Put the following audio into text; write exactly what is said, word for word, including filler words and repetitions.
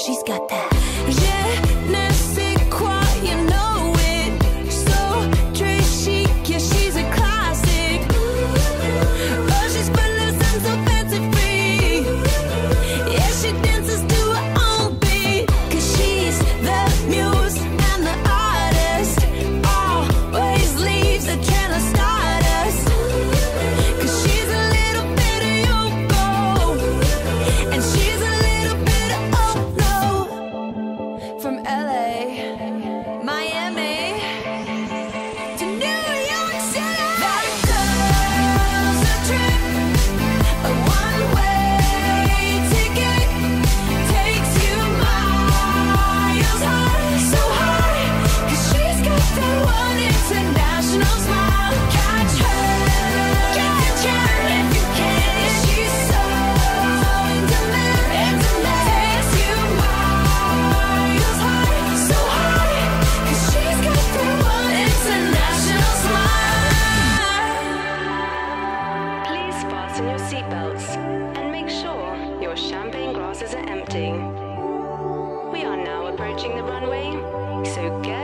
she's got that. Je ne sais quoi, you know it. So très chic, yeah, she's a classic. Oh, she's footloose and so fancy free. Yeah, she dances to her own beat. Cause she's the muse and the artist. Always leaves a trail of stardust. Cause she's a little bit of Yoko, and she's a little bit of oh no. From L A, Miami, to New York City. That girl's a trip, a one-way ticket. Takes you miles high, so high. Cause she's got that one international smile. Catch her, catch her if you can. She's so intimate, takes you miles high, so high. Cause she's got that one international smile. Please fasten your seatbelts and make sure your champagne glasses are empty. We are now approaching the runway, so get